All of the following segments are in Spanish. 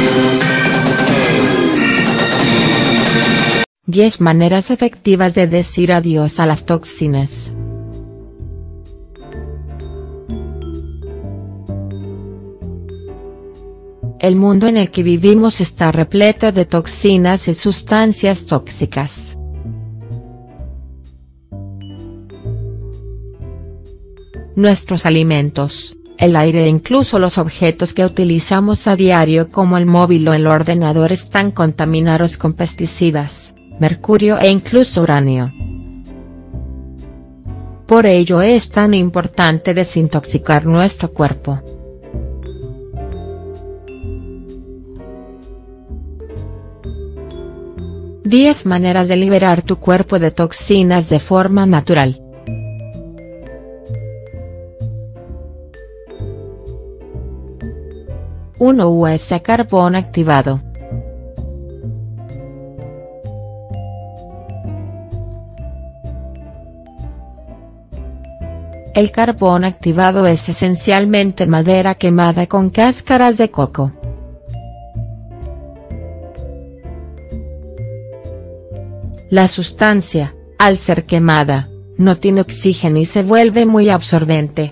10 maneras efectivas de decir adiós a las toxinas. El mundo en el que vivimos está repleto de toxinas y sustancias tóxicas. Nuestros alimentos, el aire e incluso los objetos que utilizamos a diario como el móvil o el ordenador están contaminados con pesticidas, mercurio e incluso uranio. Por ello es tan importante desintoxicar nuestro cuerpo. Diez maneras de liberar tu cuerpo de toxinas de forma natural. Usa carbón activado. El carbón activado es esencialmente madera quemada con cáscaras de coco. La sustancia, al ser quemada, no tiene oxígeno y se vuelve muy absorbente.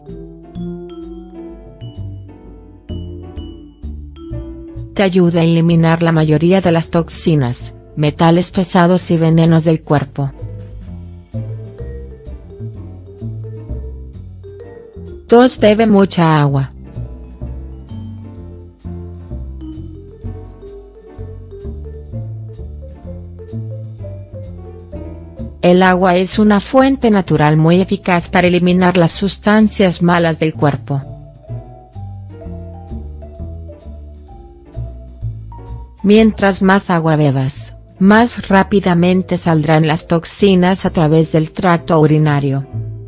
Te ayuda a eliminar la mayoría de las toxinas, metales pesados y venenos del cuerpo. 2. Bebe mucha agua. El agua es una fuente natural muy eficaz para eliminar las sustancias malas del cuerpo. Mientras más agua bebas, más rápidamente saldrán las toxinas a través del tracto urinario.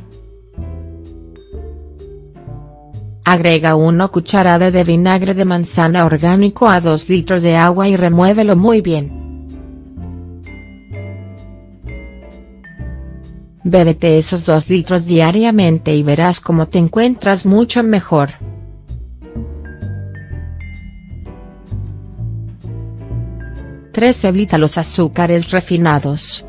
Agrega 1 cucharada de vinagre de manzana orgánico a 2 litros de agua y remuévelo muy bien. Bébete esos 2 litros diariamente y verás cómo te encuentras mucho mejor. 3. Evita los azúcares refinados.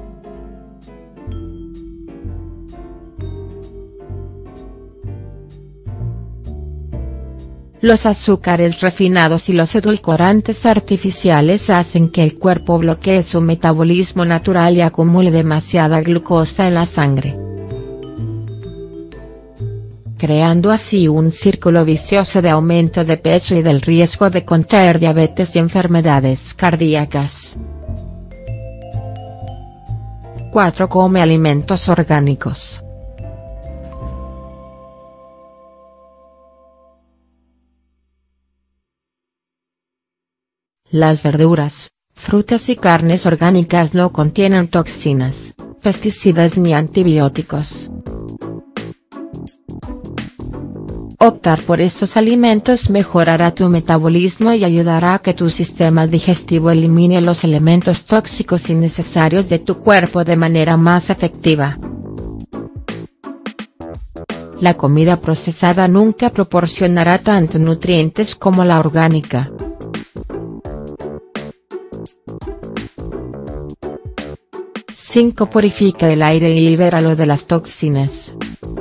Los azúcares refinados y los edulcorantes artificiales hacen que el cuerpo bloquee su metabolismo natural y acumule demasiada glucosa en la sangre, creando así un círculo vicioso de aumento de peso y del riesgo de contraer diabetes y enfermedades cardíacas. 4. Come alimentos orgánicos. Las verduras, frutas y carnes orgánicas no contienen toxinas, pesticidas ni antibióticos. Optar por estos alimentos mejorará tu metabolismo y ayudará a que tu sistema digestivo elimine los elementos tóxicos innecesarios de tu cuerpo de manera más efectiva. La comida procesada nunca proporcionará tanto nutrientes como la orgánica. 5. Purifica el aire y libéralo de las toxinas.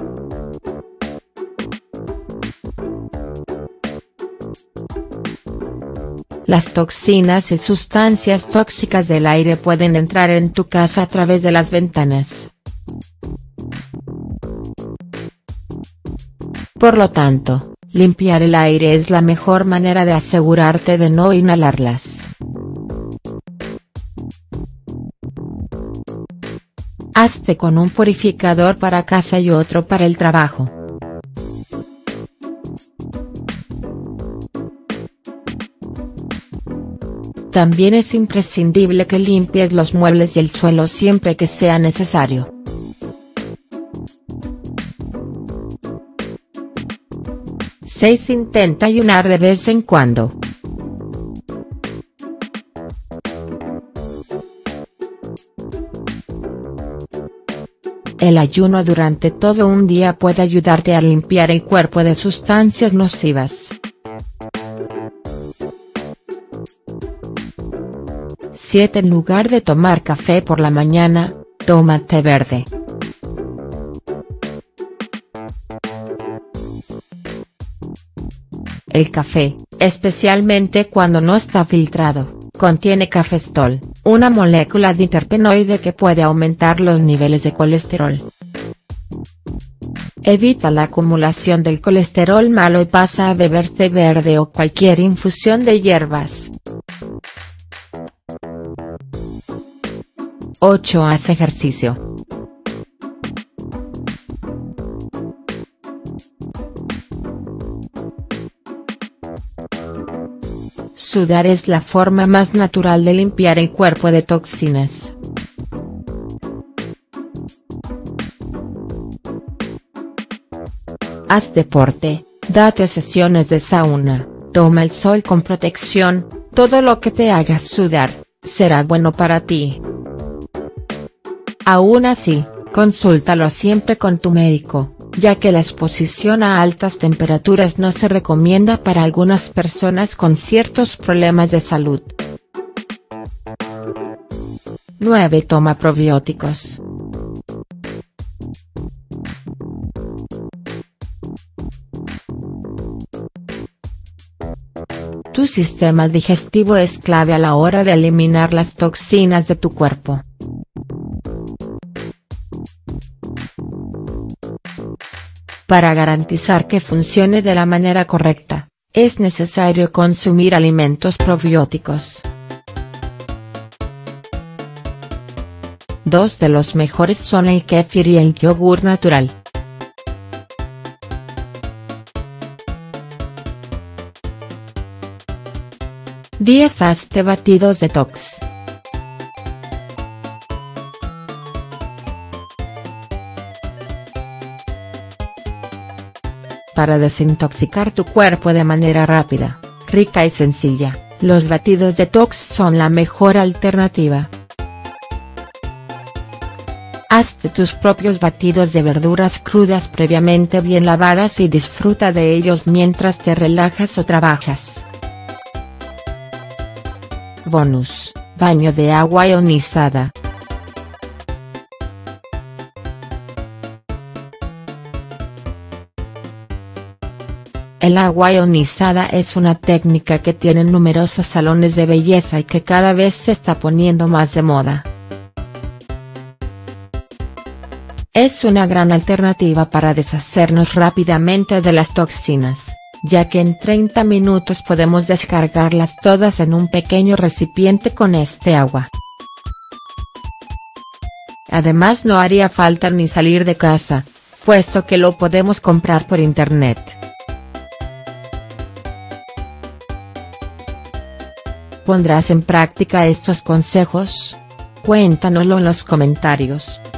Las toxinas y sustancias tóxicas del aire pueden entrar en tu casa a través de las ventanas. Por lo tanto, limpiar el aire es la mejor manera de asegurarte de no inhalarlas. Hazte con un purificador para casa y otro para el trabajo. También es imprescindible que limpies los muebles y el suelo siempre que sea necesario. Intenta ayunar de vez en cuando. El ayuno durante todo un día puede ayudarte a limpiar el cuerpo de sustancias nocivas. 7. En lugar de tomar café por la mañana, toma té verde. El café, especialmente cuando no está filtrado, contiene cafestol, una molécula de terpenoide que puede aumentar los niveles de colesterol. Evita la acumulación del colesterol malo y pasa a beber té verde o cualquier infusión de hierbas. 8. Haz ejercicio. Sudar es la forma más natural de limpiar el cuerpo de toxinas. Haz deporte, date sesiones de sauna, toma el sol con protección, todo lo que te haga sudar, será bueno para ti. Aún así, consúltalo siempre con tu médico, ya que la exposición a altas temperaturas no se recomienda para algunas personas con ciertos problemas de salud. 9. Toma probióticos. Tu sistema digestivo es clave a la hora de eliminar las toxinas de tu cuerpo. Para garantizar que funcione de la manera correcta, es necesario consumir alimentos probióticos. 2 de los mejores son el kéfir y el yogur natural. Hazte batidos detox. Para desintoxicar tu cuerpo de manera rápida, rica y sencilla, los batidos detox son la mejor alternativa. Hazte tus propios batidos de verduras crudas previamente bien lavadas y disfruta de ellos mientras te relajas o trabajas. Bonus, baño de agua ionizada. El agua ionizada es una técnica que tienen numerosos salones de belleza y que cada vez se está poniendo más de moda. Es una gran alternativa para deshacernos rápidamente de las toxinas, ya que en 30 minutos podemos descargarlas todas en un pequeño recipiente con este agua. Además no haría falta ni salir de casa, puesto que lo podemos comprar por internet. ¿Pondrás en práctica estos consejos? Cuéntanoslo en los comentarios.